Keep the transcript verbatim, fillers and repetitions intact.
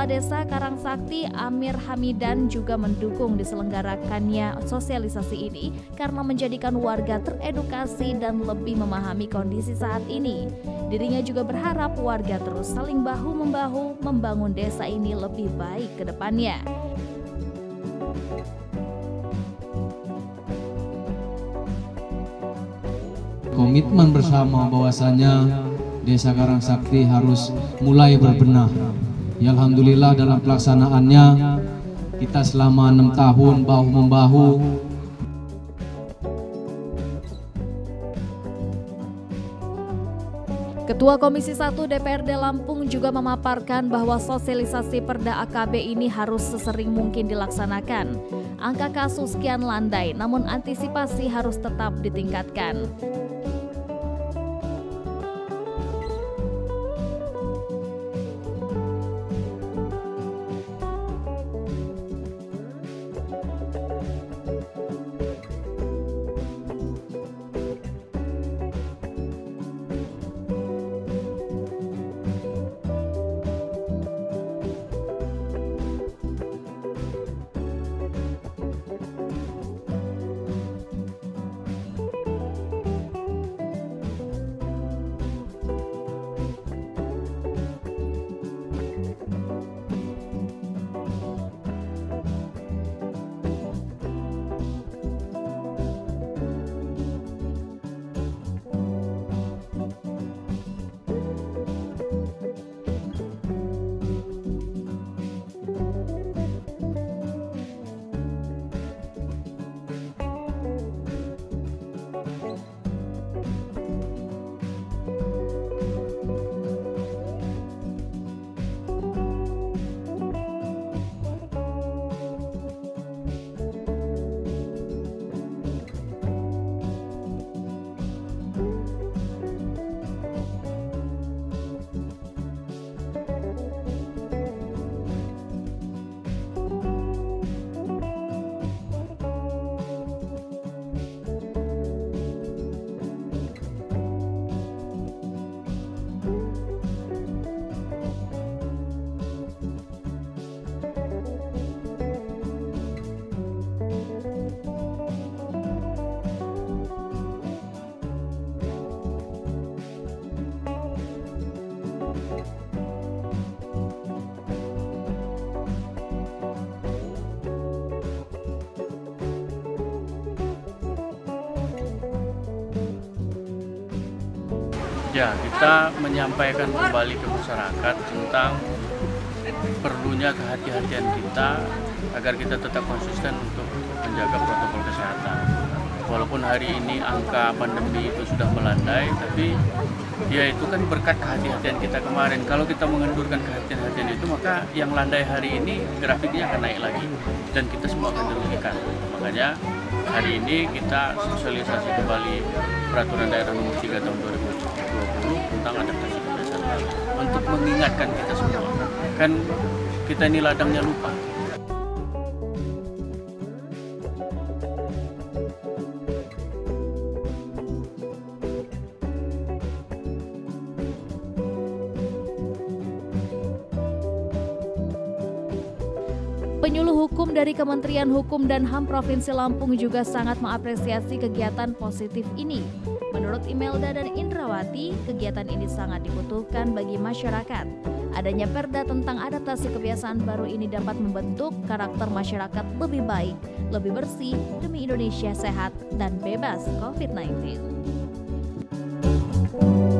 Kepala Desa Karangsakti Amir Hamidan juga mendukung diselenggarakannya sosialisasi ini karena menjadikan warga teredukasi dan lebih memahami kondisi saat ini. Dirinya juga berharap warga terus saling bahu-membahu membangun desa ini lebih baik ke depannya. Komitmen bersama bahwasanya Desa Karangsakti harus mulai berbenah. Ya, alhamdulillah dalam pelaksanaannya kita selama enam tahun bahu-membahu. Ketua Komisi satu D P R D Lampung juga memaparkan bahwa sosialisasi Perda A K B ini harus sesering mungkin dilaksanakan. Angka kasus kian landai, namun antisipasi harus tetap ditingkatkan. Ya, kita menyampaikan kembali ke masyarakat tentang perlunya kehati-hatian kita agar kita tetap konsisten untuk menjaga protokol kesehatan. Walaupun hari ini angka pandemi itu sudah melandai, tapi ya itu kan berkat kehati-hatian kita kemarin. Kalau kita mengendurkan kehati-hatian itu, maka yang landai hari ini grafiknya akan naik lagi dan kita semua akan dirugikan. Makanya hari ini kita sosialisasi kembali peraturan daerah nomor tiga tahun dua ribu dua puluh tentang adaptasi kebiasaan untuk mengingatkan kita semua. Kan kita ini ladangnya lupa. Penyuluh hukum dari Kementerian Hukum dan H A M Provinsi Lampung juga sangat mengapresiasi kegiatan positif ini. Menurut Imelda dan Indrawati, kegiatan ini sangat dibutuhkan bagi masyarakat. Adanya perda tentang adaptasi kebiasaan baru ini dapat membentuk karakter masyarakat lebih baik, lebih bersih demi Indonesia sehat dan bebas covid sembilan belas.